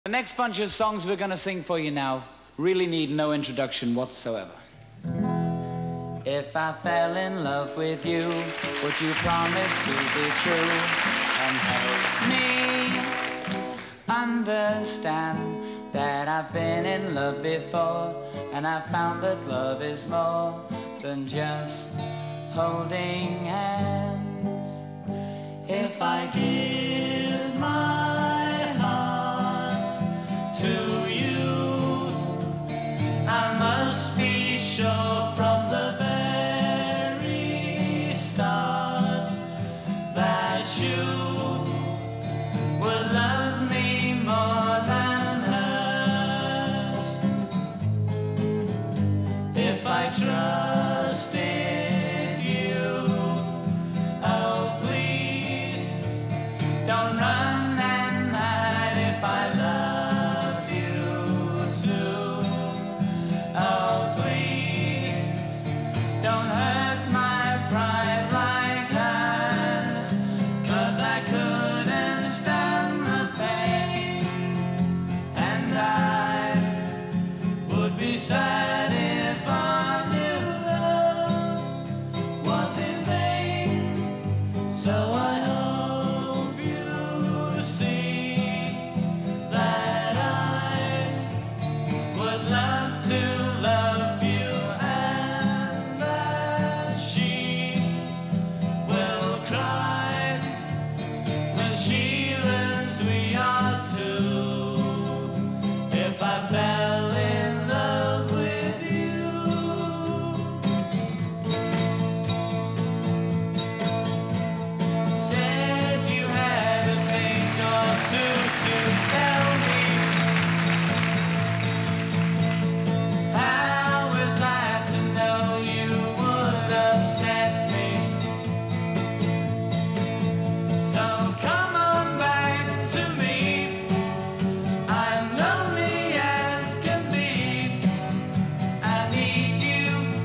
The next bunch of songs we're going to sing for you now really need no introduction whatsoever. If I fell in love with you, would you promise to be true and help me understand that I've been in love before and I found that love is more than just holding hands? If I give my heart to you, I must be sure from the very start that you would love me more than hers. If I trusted you, oh please don't run and hide. If I loved you too, oh please don't hurt my pride like hers, 'cause I couldn't stand the pain, and I would be sad if our new love was in vain. So I hope you see that I would love to love you, and that she will cry when she learns we are two. If I fell in love with you, said you had a thing or two to tell me, how was I to know you would upset me? So come on back to me, I'm lonely as can be, I need you.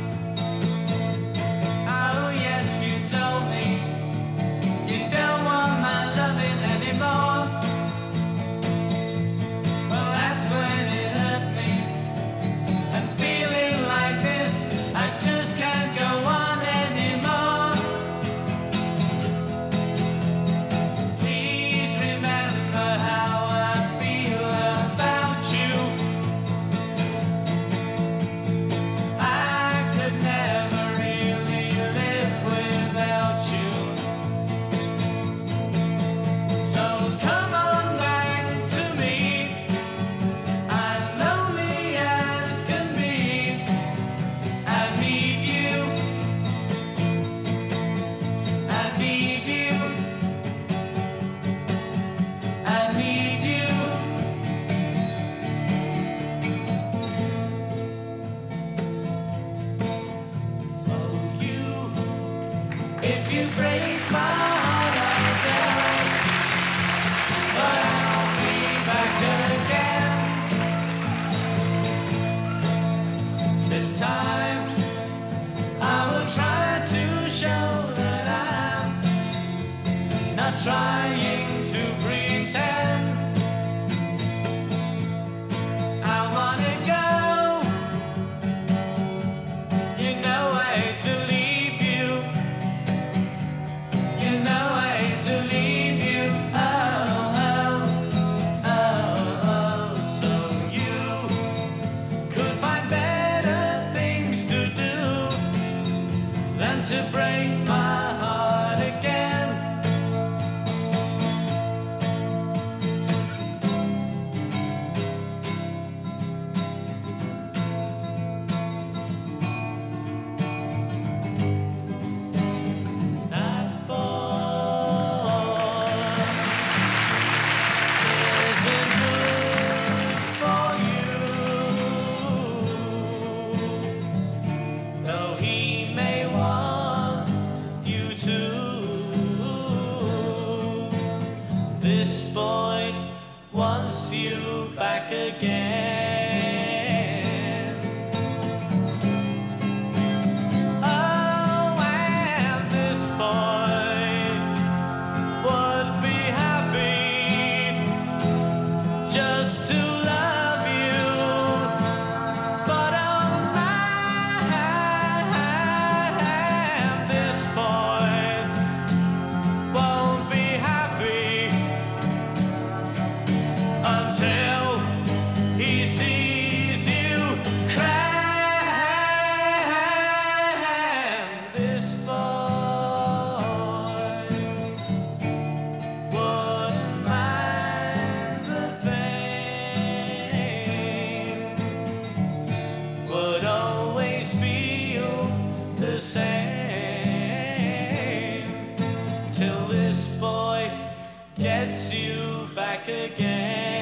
Oh yes, you told me you don't want my loving anymore. Well, that's when it hurt me, and feeling like this I just can't go on anymore. Please remember how I feel about you. I could never really live without you. So come on back to me, I'm lonely as can be, I need you, I need you, I need you. So you, if you break my heart, I'll go, but I'll be back again. This time I will try to show that I'm not trying to pretend. I wanna go, you know I hate to leave you, you know I hate to leave you. Oh, oh, oh, oh. So you could find better things to do than to break my heart again. That boy isn't good for you, though he may want you to. This boy wants you back again. Oh, and this boy would be happy just to again.